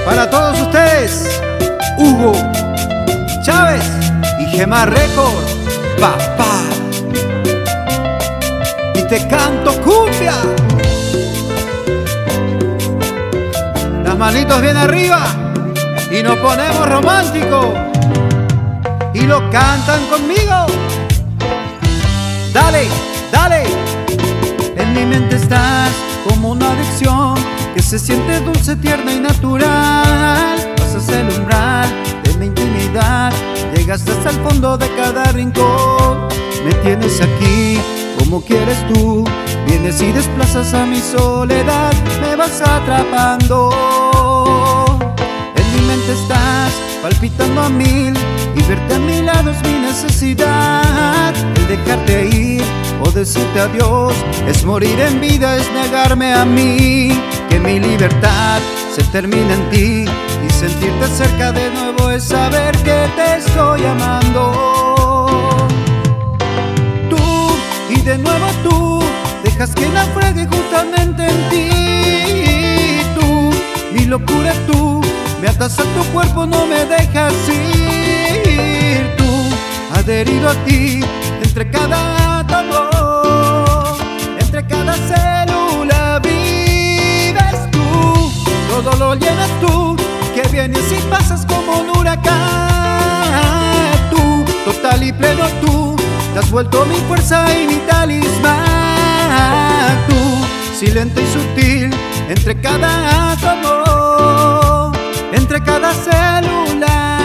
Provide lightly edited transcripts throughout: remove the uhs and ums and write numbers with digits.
Para todos ustedes, Hugo Chávez y Gemma Record, papá. Y te canto cumbia. Las manitos bien arriba y nos ponemos románticos. Y lo cantan conmigo. Dale, dale. En mi mente estás como una adicción que se siente dulce, tierna y natural. Pasas el umbral de mi intimidad, llegaste hasta el fondo de cada rincón. Me tienes aquí como quieres tú, vienes y desplazas a mi soledad, me vas atrapando. En mi mente estás palpitando a mil y verte a mi lado es mi necesidad. El dejarte ir o decirte adiós es morir en vida, es negarme a mí. Que mi libertad se termina en ti y sentirte cerca de nuevo es saber que te estoy amando. Tú y de nuevo tú dejas que naufrague justamente en ti. Tú, mi locura tú, me atas a tu cuerpo, no me dejas ir. Tú, adherido a ti, entre cada átomo, entre cada célula vives tú. Todo lo llenas tú, que vienes y pasas como un huracán. Tú, total y pleno tú, te has vuelto mi fuerza y mi talismán. Tú, silente y sutil, entre cada átomo, entre cada célula.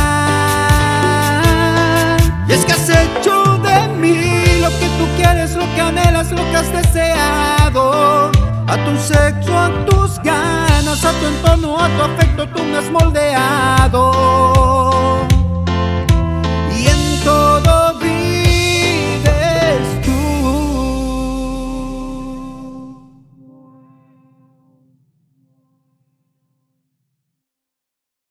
Y es que has hecho de mí lo que tú quieres, lo que anhelas, lo que has deseado. A tu sexo, a tus ganas, a tu entorno, a tu afecto tú me has moldeado.